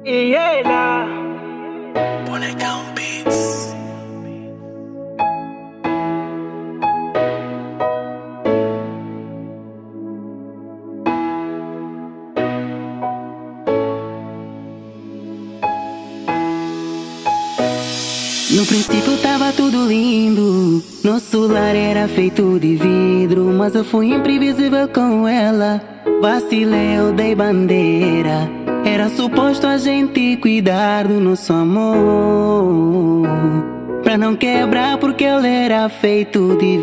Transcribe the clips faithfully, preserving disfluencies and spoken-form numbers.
E ela Bonecão Beats. No princípio tava tudo lindo, nosso lar era feito de vidro, mas eu fui imprevisível com ela. Vacilei, eu dei bandeira. Era suposto a gente cuidar do nosso amor, pra não quebrar porque ele era feito de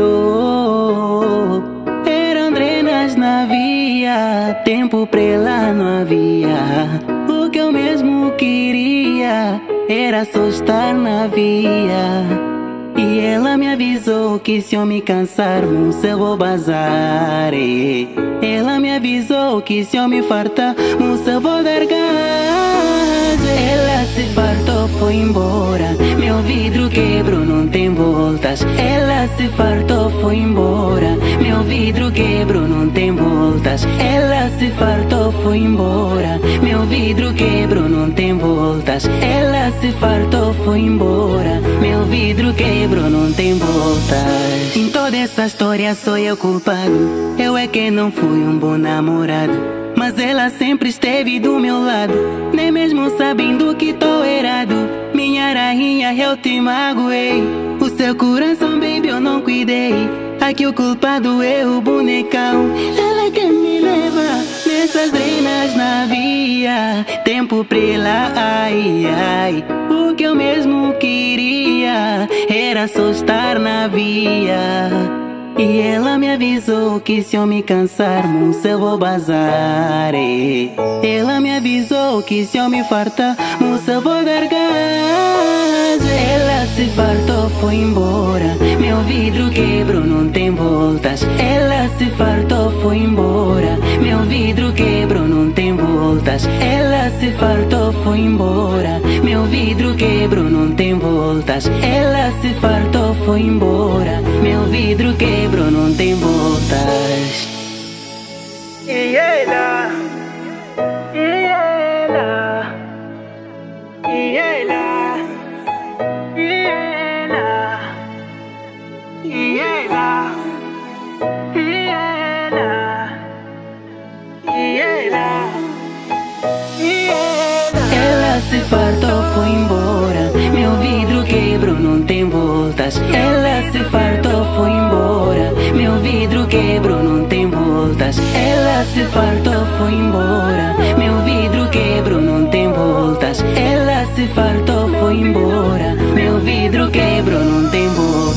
vidro. Eram drenas na via, tempo pra ela não havia. O que eu mesmo queria era só estar na via. E ela me avisou que se eu me cansar, moça, eu vou bazar. E ela me avisou que se eu me fartar, moça, eu vou dar gás. Ela se fartou, foi embora. Meu vidro quebrou, não tem voltas. Ela se fartou, foi embora. Meu vidro quebrou, não tem voltas. Ela se fartou, foi embora. Meu vidro quebrou, não tem voltas. Ela se fartou, foi embora. Meu vidro quebrou, não tem voltas. Em toda essa história sou eu culpado. Eu é que não fui um bom namorado, mas ela sempre esteve do meu lado, nem mesmo sabendo que tô errado. Minha rainha, eu te magoei. O seu coração, baby, eu não cuidei. Aqui o culpado é o bonecão. Ela é que me leva nessas drenas na via. Tempo pra ela, ai, ai. O que eu mesmo queria era só estar na via. E ela me avisou que se eu me cansar, moça, eu vou bazar. E ela me avisou que se eu me fartar, moça, eu vou dar gás. Ela se fartou, foi embora. Meu vidro quebrou, não tem voltas. Ela se fartou, foi embora. Meu vidro quebrou, não tem voltas. Ela se fartou, foi embora. Meu vidro quebrou, não tem voltas. Ela se fartou, foi embora. Meu vidro quebrou, não tem voltas. E ela E ela E ela E ela E ela E ela E ela E ela Ela se fartou, foi embora. Meu vidro quebrou, não tem voltas. Ela se fartou, foi embora. Meu vidro quebrou, não tem voltas. Ela se fartou, foi embora. Meu vidro quebrou, não tem voltas. Ela se fartou, foi embora. Meu vidro quebrou, não tem voltas.